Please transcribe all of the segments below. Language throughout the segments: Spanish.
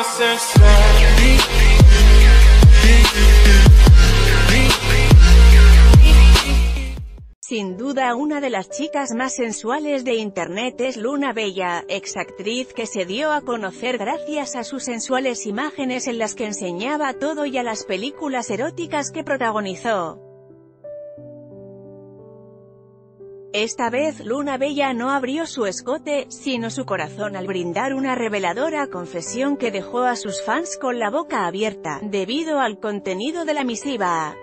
más sensual. Sin duda una de las chicas más sensuales de internet es Luna Bella, exactriz que se dio a conocer gracias a sus sensuales imágenes en las que enseñaba todo y a las películas eróticas que protagonizó. Esta vez Luna Bella no abrió su escote, sino su corazón al brindar una reveladora confesión que dejó a sus fans con la boca abierta, debido al contenido de la misiva.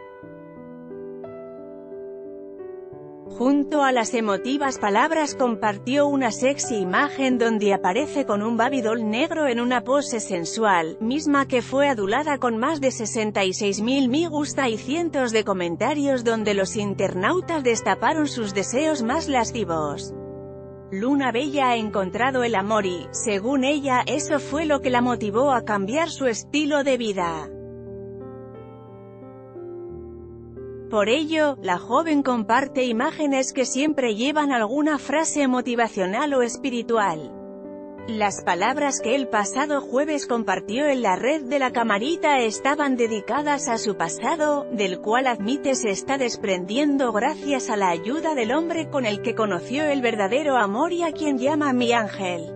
Junto a las emotivas palabras compartió una sexy imagen donde aparece con un Baby-doll negro en una pose sensual, misma que fue adulada con más de 66.000 me gusta y cientos de comentarios donde los internautas destaparon sus deseos más lascivos. Luna Bella ha encontrado el amor y, según ella, eso fue lo que la motivó a cambiar su estilo de vida. Por ello, la joven comparte imágenes que siempre llevan alguna frase motivacional o espiritual. Las palabras que el pasado jueves compartió en la red de la camarita estaban dedicadas a su pasado, del cual admite se está desprendiendo gracias a la ayuda del hombre con el que conoció el verdadero amor y a quien llama mi ángel.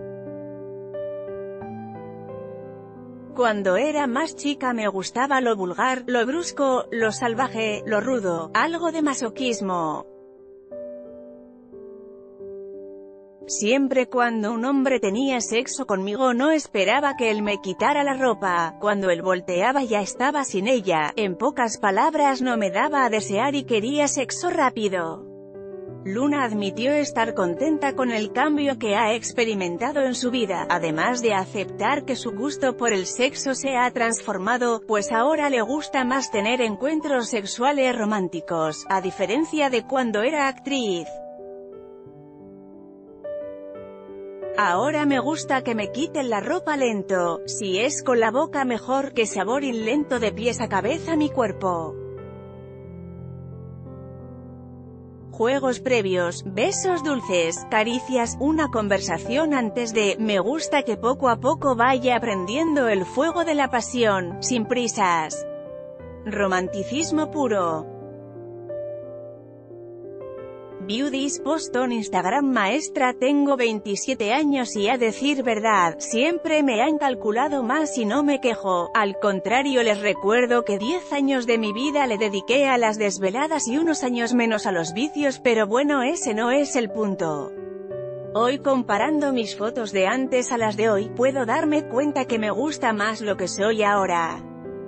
Cuando era más chica me gustaba lo vulgar, lo brusco, lo salvaje, lo rudo, algo de masoquismo. Siempre cuando un hombre tenía sexo conmigo no esperaba que él me quitara la ropa, cuando él volteaba ya estaba sin ella, en pocas palabras no me daba a desear y quería sexo rápido. Luna admitió estar contenta con el cambio que ha experimentado en su vida, además de aceptar que su gusto por el sexo se ha transformado, pues ahora le gusta más tener encuentros sexuales románticos, a diferencia de cuando era actriz. Ahora me gusta que me quiten la ropa lento, si es con la boca mejor, que saborin lento de pies a cabeza mi cuerpo. Juegos previos, besos dulces, caricias, una conversación antes de, me gusta que poco a poco vaya aprendiendo el fuego de la pasión, sin prisas. Romanticismo puro. View this post on Instagram. Maestra, tengo 27 años y a decir verdad, siempre me han calculado más y no me quejo, al contrario les recuerdo que 10 años de mi vida le dediqué a las desveladas y unos años menos a los vicios, pero bueno, ese no es el punto. Hoy comparando mis fotos de antes a las de hoy, puedo darme cuenta que me gusta más lo que soy ahora.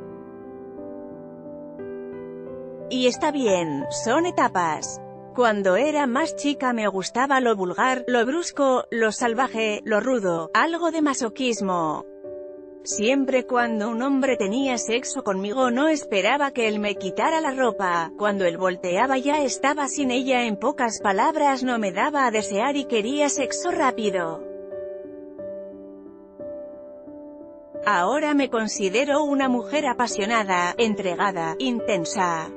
Y está bien, son etapas. Cuando era más chica me gustaba lo vulgar, lo brusco, lo salvaje, lo rudo, algo de masoquismo. Siempre cuando un hombre tenía sexo conmigo no esperaba que él me quitara la ropa, cuando él volteaba ya estaba sin ella, en pocas palabras no me daba a desear y quería sexo rápido. Ahora me considero una mujer apasionada, entregada, intensa.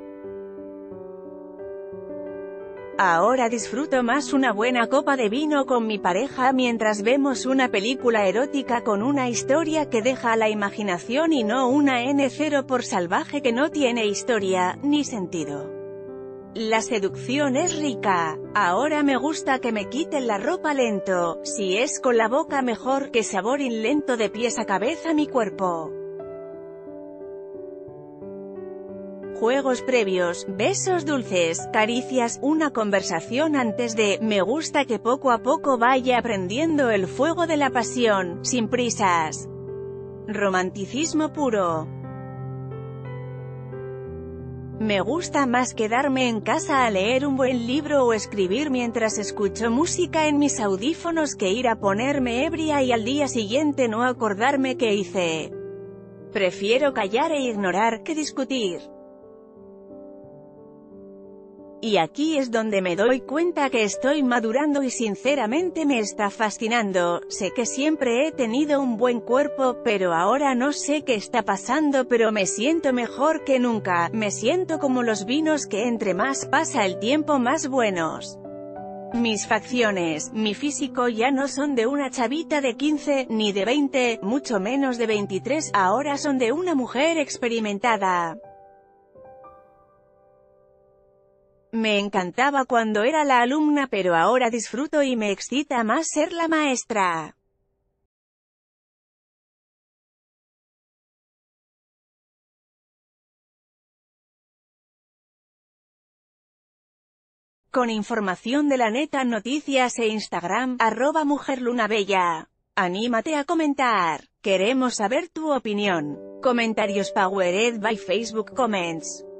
Ahora disfruto más una buena copa de vino con mi pareja mientras vemos una película erótica con una historia que deja a la imaginación y no una N0 por salvaje que no tiene historia, ni sentido. La seducción es rica. Ahora me gusta que me quiten la ropa lento, si es con la boca mejor, que saborin lento de pies a cabeza mi cuerpo. Juegos previos, besos dulces, caricias, una conversación antes de, me gusta que poco a poco vaya aprendiendo el fuego de la pasión, sin prisas. Romanticismo puro. Me gusta más quedarme en casa a leer un buen libro o escribir mientras escucho música en mis audífonos que ir a ponerme ebria y al día siguiente no acordarme qué hice. Prefiero callar e ignorar que discutir. Y aquí es donde me doy cuenta que estoy madurando y sinceramente me está fascinando. Sé que siempre he tenido un buen cuerpo, pero ahora no sé qué está pasando, pero me siento mejor que nunca, me siento como los vinos que entre más pasa el tiempo más buenos. Mis facciones, mi físico ya no son de una chavita de 15, ni de 20, mucho menos de 23, ahora son de una mujer experimentada. Me encantaba cuando era la alumna, pero ahora disfruto y me excita más ser la maestra. Con información de la neta, noticias e Instagram, @mujerlunabella. Anímate a comentar. Queremos saber tu opinión. Comentarios powered by Facebook Comments.